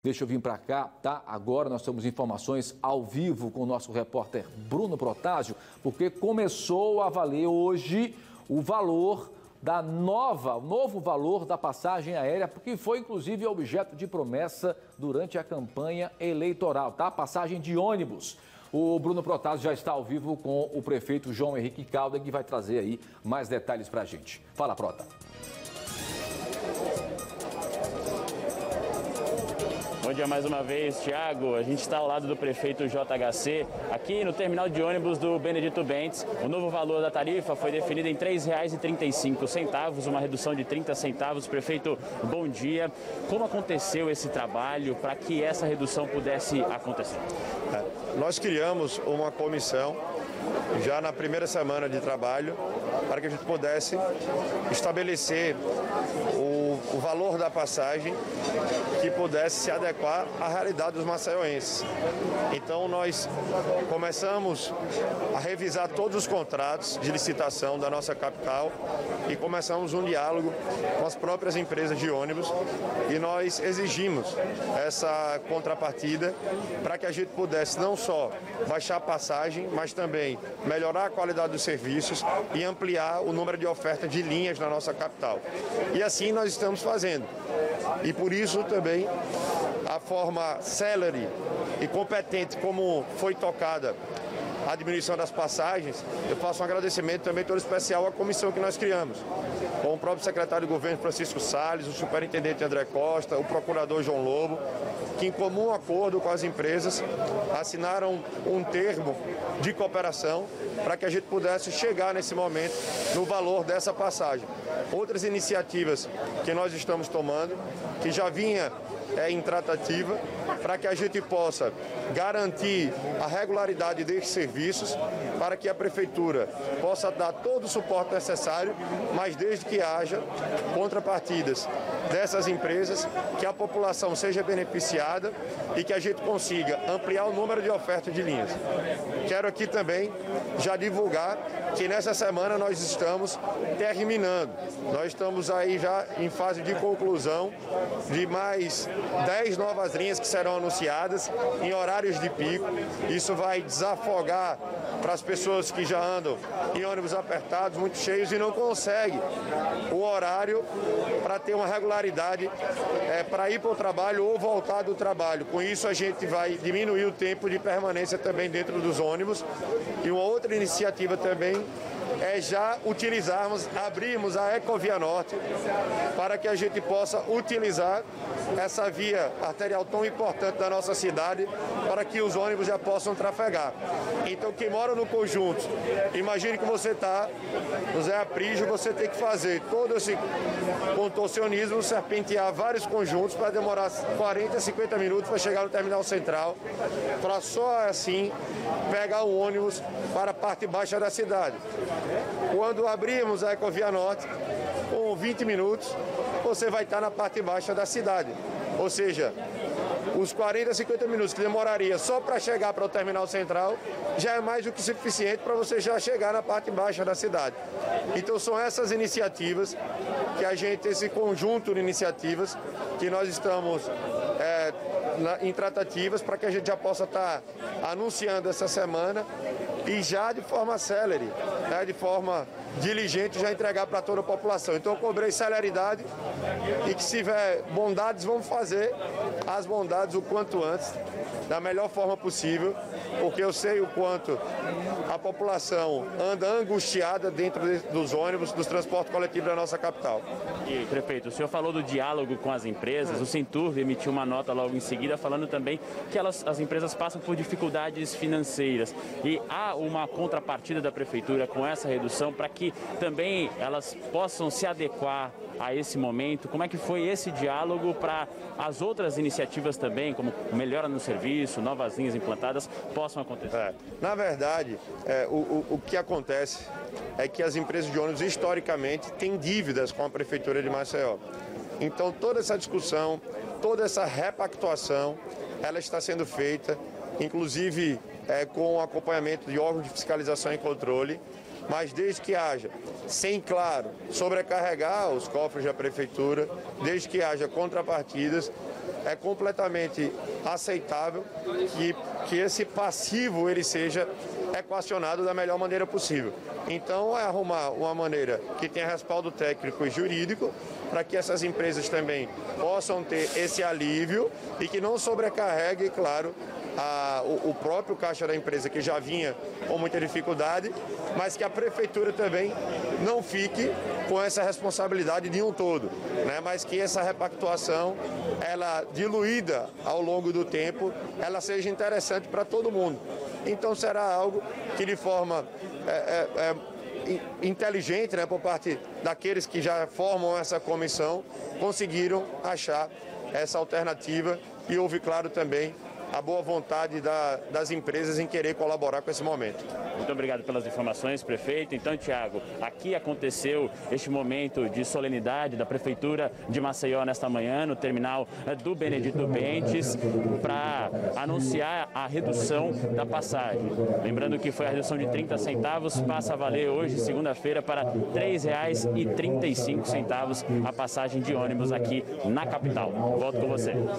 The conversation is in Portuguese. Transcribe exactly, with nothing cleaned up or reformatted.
Deixa eu vir para cá, tá? Agora nós temos informações ao vivo com o nosso repórter Bruno Protásio, porque começou a valer hoje o valor da nova, o novo valor da passagem aérea, porque foi inclusive objeto de promessa durante a campanha eleitoral, tá? Passagem de ônibus. O Bruno Protásio já está ao vivo com o prefeito João Henrique Calda, que vai trazer aí mais detalhes para a gente. Fala, Prota. Bom dia mais uma vez, Thiago. A gente está ao lado do prefeito J H C, aqui no terminal de ônibus do Benedito Bentes. O novo valor da tarifa foi definido em três reais e trinta e cinco centavos, uma redução de trinta centavos. Prefeito, bom dia. Como aconteceu esse trabalho para que essa redução pudesse acontecer? É, nós criamos uma comissão já na primeira semana de trabalho para que a gente pudesse estabelecer o, o valor da passagem que pudesse se adequar à realidade dos maceioenses. Então nós começamos a revisar todos os contratos de licitação da nossa capital e começamos um diálogo com as próprias empresas de ônibus e nós exigimos essa contrapartida para que a gente pudesse não só baixar a passagem, mas também melhorar a qualidade dos serviços e ampliar o número de ofertas de linhas na nossa capital. E assim nós estamos fazendo. E por isso também a forma célere e competente como foi tocada a diminuição das passagens, eu faço um agradecimento também todo especial à comissão que nós criamos, com o próprio secretário de governo Francisco Salles, o superintendente André Costa, o procurador João Lobo, que em comum acordo com as empresas assinaram um termo de cooperação para que a gente pudesse chegar nesse momento no valor dessa passagem. Outras iniciativas que nós estamos tomando, que já vinha é, em tratativa, para que a gente possa garantir a regularidade desses serviços, para que a Prefeitura possa dar todo o suporte necessário, mas desde que haja contrapartidas dessas empresas, que a população seja beneficiada e que a gente consiga ampliar o número de ofertas de linhas. Quero aqui também já divulgar que nessa semana nós estamos terminando. Nós estamos aí já em fase de conclusão de mais dez novas linhas que serão anunciadas em horários de pico. Isso vai desafogar para as pessoas que já andam em ônibus apertados, muito cheios e não conseguem o horário para ter uma regularidade é, para ir para o trabalho ou voltar do trabalho. Com isso a gente vai diminuir o tempo de permanência também dentro dos ônibus. E uma outra iniciativa também é já utilizarmos, abrirmos a Ecovia Norte para que a gente possa utilizar essa via arterial tão importante da nossa cidade para que os ônibus já possam trafegar. Então quem mora no conjunto, imagine que você está no Zé Aprígio, você tem que fazer todo esse contorcionismo, serpentear vários conjuntos para demorar quarenta, cinquenta minutos para chegar no terminal central, para só assim pegar o ônibus para a parte baixa da cidade. Quando abrirmos a Ecovia Norte, com vinte minutos, você vai estar na parte baixa da cidade. Ou seja, os quarenta, cinquenta minutos que demoraria só para chegar para o terminal central, já é mais do que suficiente para você já chegar na parte baixa da cidade. Então são essas iniciativas que a gente, esse conjunto de iniciativas que nós estamos é, na, em tratativas para que a gente já possa estar anunciando essa semana e já de forma célere, né, de forma diligente, já entregar para toda a população. Então eu cobrei celeridade e que se tiver bondades, vamos fazer as bondades o quanto antes, da melhor forma possível, porque eu sei o quanto a população anda angustiada dentro de, dos ônibus, dos transportes coletivos da nossa capital. E, prefeito, o senhor falou do diálogo com as empresas, o Centurv emitiu uma nota logo em seguida falando também que elas, as empresas passam por dificuldades financeiras e há uma contrapartida da Prefeitura com essa redução para que também elas possam se adequar a esse momento. Como é que foi esse diálogo para as outras iniciativas também, como melhora no serviço, novas linhas implantadas, possam acontecer? É, na verdade, é, o, o, o que acontece é que as empresas de ônibus, historicamente, têm dívidas com a Prefeitura de Maceió. Então, toda essa discussão, toda essa repactuação, ela está sendo feita, inclusive é, com o acompanhamento de órgãos de fiscalização e controle, mas desde que haja, sem, claro, sobrecarregar os cofres da Prefeitura, desde que haja contrapartidas, é completamente aceitável que, que esse passivo ele seja equacionado da melhor maneira possível. Então, é arrumar uma maneira que tenha respaldo técnico e jurídico para que essas empresas também possam ter esse alívio e que não sobrecarregue, claro, a, o, o próprio caixa da empresa, que já vinha com muita dificuldade, mas que a prefeitura também não fique com essa responsabilidade de um todo, né? Mas que essa repactuação, ela diluída ao longo do tempo, ela seja interessante para todo mundo. Então será algo que de forma é, é, é, inteligente, né, por parte daqueles que já formam essa comissão, conseguiram achar essa alternativa e houve, claro, também a boa vontade da, das empresas em querer colaborar com esse momento. Muito obrigado pelas informações, prefeito. Então, Tiago, aqui aconteceu este momento de solenidade da Prefeitura de Maceió nesta manhã, no terminal do Benedito Bentes, para anunciar a redução da passagem. Lembrando que foi a redução de trinta centavos, passa a valer hoje, segunda-feira, para três reais e trinta e cinco centavos a passagem de ônibus aqui na capital. Volto com você.